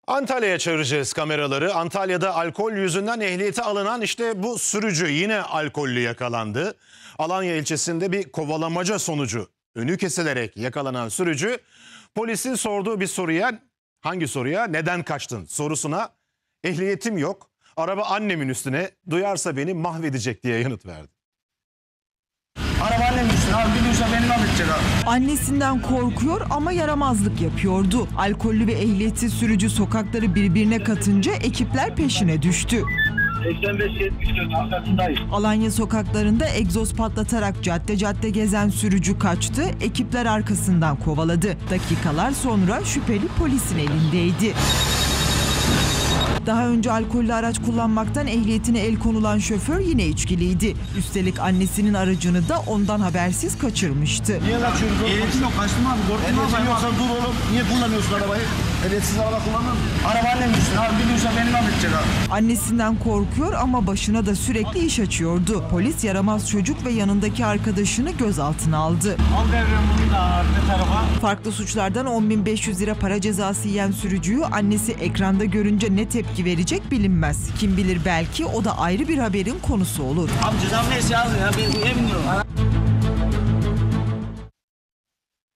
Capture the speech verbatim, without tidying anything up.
Antalya'ya çevireceğiz kameraları. Antalya'da alkol yüzünden ehliyeti alınan işte bu sürücü yine alkollü yakalandı. Alanya ilçesinde bir kovalamaca sonucu önü kesilerek yakalanan sürücü polisin sorduğu bir soruya, hangi soruya, neden kaçtın sorusuna ehliyetim yok, araba annemin üstüne, duyarsa beni mahvedecek diye yanıt verdi. Araba annemin üstüne abi, biliyorsa beni mahvedecek abi. Annesinden korkuyor ama yaramazlık yapıyordu. Alkollü ve ehliyetsiz sürücü sokakları birbirine katınca ekipler peşine düştü. seksen beş yetmiş dört arkasındayız. Alanya sokaklarında egzoz patlatarak cadde cadde gezen sürücü kaçtı, ekipler arkasından kovaladı. Dakikalar sonra şüpheli polisin elindeydi. Daha önce alkollü araç kullanmaktan ehliyetine el konulan şoför yine içkiliydi. Üstelik annesinin aracını da ondan habersiz kaçırmıştı. Niye kaçıyoruz? Ehliyetim yok, kaçtım abi. Korktum abi. Ehliyetim yoksa dur oğlum. Niye kullanıyorsun arabayı? Ehliyetsiz araba kullanır mı? Araba annemin üstüne abi, biliyorsa beni mahvedecek abi. Annesinden korkuyor ama başına da sürekli iş açıyordu. Polis yaramaz çocuk ve yanındaki arkadaşını gözaltına aldı. Al devrem bunu da arka tarafa. Farklı suçlardan on bin beş yüz lira para cezası yiyen sürücüyü annesi ekranda görünce ne tepki verecek bilinmez. Kim bilir belki o da ayrı bir haberin konusu olur. Abi cezam neyse yazın ya, ben bilmiyorum.